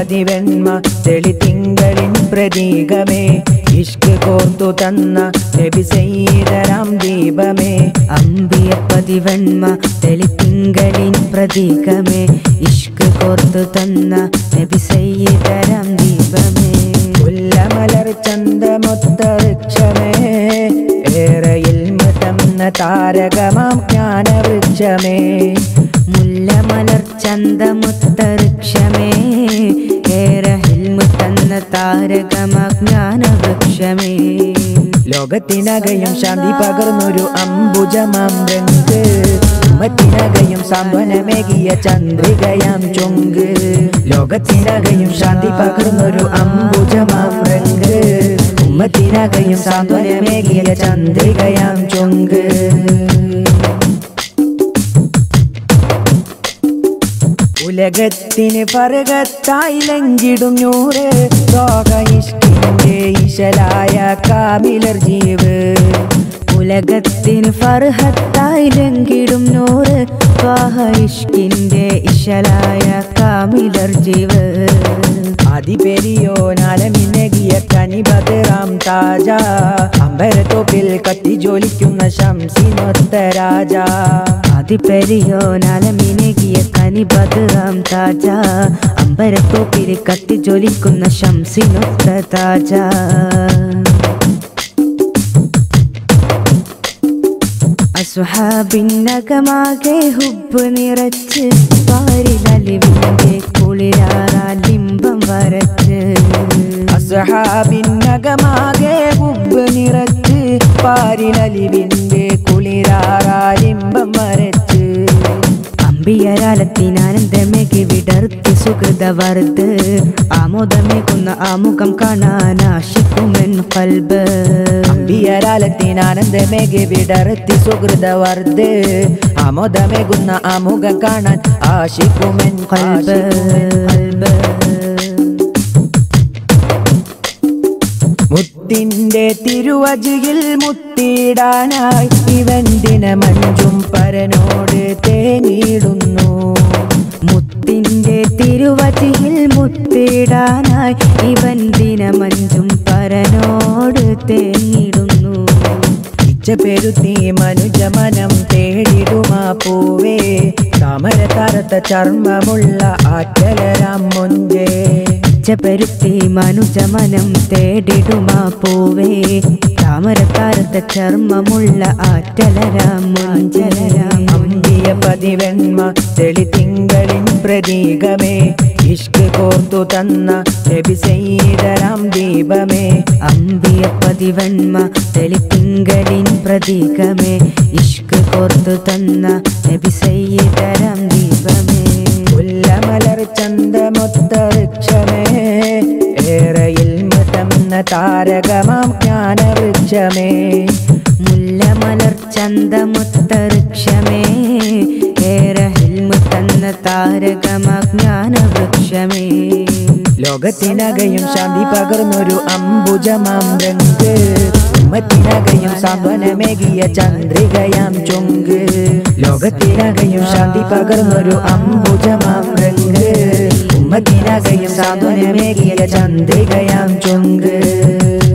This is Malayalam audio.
പതിവെണ്മ തെളിതിങ്കളിൻ പ്രതീകമേ ഇഷ്ക് കോർത്തു തന്ന നബി സയ്യിദരാം ദീപമേ അമ്പിയ പതിവെണ്മ തെളിതിങ്കളിൻ പ്രതീകമേ ഇഷ്ക് കോർത്തു തന്ന നബി സയ്യിദരാം ദീപമേ മുല്ലമലർ ചന്തമൊത്ത വൃക്ഷമേ ഏറെ ഇൽമ തന്ന താരകമാം ജ്ഞാനവൃക്ഷമേ മുല്ലമലർ ചന്തമൊത്ത വൃക്ഷമേ ഏറെ ഇൽമ തന്ന താരകമജ്ഞാനവൃക്ഷമേ ലോകത്തിനകയും ശാന്തി പകർന്നൊരു അംബുജമാം രംഗ് ഉമ്മത്തിനകയും സാന്ത്വനമേകിയ ചന്ദ്രികയാം ചൊങ്ക് ലോകത്തിനകയും ശാന്തി പകർന്നൊരു അംബുജമാം രംഗ് ഉമ്മത്തിനകയും സാന്ത്വനമേകിയ ചന്ദ്രികയാം ചൊങ്ക് ഉലകത്തിന് ഫർഗത്തായി ലംഘിടും നൂറ് ലോക ഇഷ്കിന്റെ ഇശലായ കാമിലർ ജീവ് ഉലകത്തിന് ഫർഹത്തായി ലംഘിടും നൂറ് ത്വാഹ ഇഷ്കിന്റെ ഇശലായ കാമിലർ ജീവ് അതിപെരിയോനാലമിനകിയ കനിബദറാം താജ അമ്പരത്തോപ്പിൽ കത്തി ജോലിക്കുന്ന ശംസിനൊത്ത രാജ അതിപെരിയോനാലമിനകിയ കനിബദറാം താജ അമ്പരത്തോപ്പിൽ കത്തി ജോലിക്കുന്ന ശംസിനൊത്ത താജ അസ്ഹാബിന്നകമാകെ ഹുബ്ബ് നിറച്ച് പാരിലലിവിന്റെ കുളിരാലിംബം വരച്ച് അസ്ഹാബിന്നകമാകെ ഹുബ്ബ് നിറച്ച് പാരിലലിവിന്റെ കുളിരാലിംബം വരച്ച് അമ്പിയരാലത്തിനാനന്ദമേകി വിടർത്തി സുഹൃതവർദ്ധ ആമോദമേകുന്ന ആമുഖം കാണാൻ ആശിക്കുമെൻ ഖൽബ് അമ്പിയരാലത്തിനാനന്ദമേകി വിടർത്തി സുഹൃതവർദ്ധ ആമോദമേകുന്ന ആമുഖം കാണാൻ ആശിക്കുമെൻ ഖൽബ് മുത്തിന്റെ തിരുവജിയിൽ മുത്തിടാനായി ഇവൻ ദിനമഞ്ചും പരനോട് തേങ്ങിടുന്നു മുത്തിന്റെ തിരുവജിയിൽ മുത്തിടാനായി ഇവൻ ദിനമഞ്ചും പരനോട് തേങ്ങിടുന്നു ഇച്ഛപെരുത്തി മനുജമനം തേടിടുമാ പൂവേ താമര താരത്ത ചർമ്മമുള്ള ആറ്റലരാം മൊഞ്ചേ ഇച്ഛപെരുത്തി മനുജമനം തേടിടുമാ പൂവേ താമരത്താരത്ത ചർമ്മമുള്ള ആറ്റലരാം മൊഞ്ചലരാം അമ്പിയ പതിവെണ്മ തെളിതിങ്കളിൻ പ്രതീകമേ ഇഷ്ക് കോർത്തു തന്ന നബി സയ്യിദരാം ദീപമേ അമ്പിയ പതിവെണ്മ തെളിതിങ്കളിൻ പ്രതീകമേ ഇഷ്ക് കോർത്തു തന്ന നബി സയ്യിദരാം ദീപമേ മുല്ലമലർ ചന്തമൊത്ത വൃക്ഷമേ ഏറെ ഇൽമ തന്ന താരകമാം ജ്ഞാനവൃക്ഷമേ മുല്ലമലർ ചന്തമൊത്ത വൃക്ഷമേ ഏറെ ഇൽമ തന്ന താരകമജ്ഞാനവൃക്ഷമേ ലോകത്തിനകയും ശാന്തി പകർന്നൊരു അംബുജമാം രംഗ് ഉമ്മത്തിനകയും സാന്ത്വനമേകിയ ചന്ദ്രികയാം ചൊങ്ക് ലോകത്തിനകയും ശാന്തി പകർന്നൊരു അംബുജമാം രംഗ് ഉമ്മത്തിനകയും സാന്ത്വനമേകിയ ചന്ദ്രികയാം ചൊങ്ക്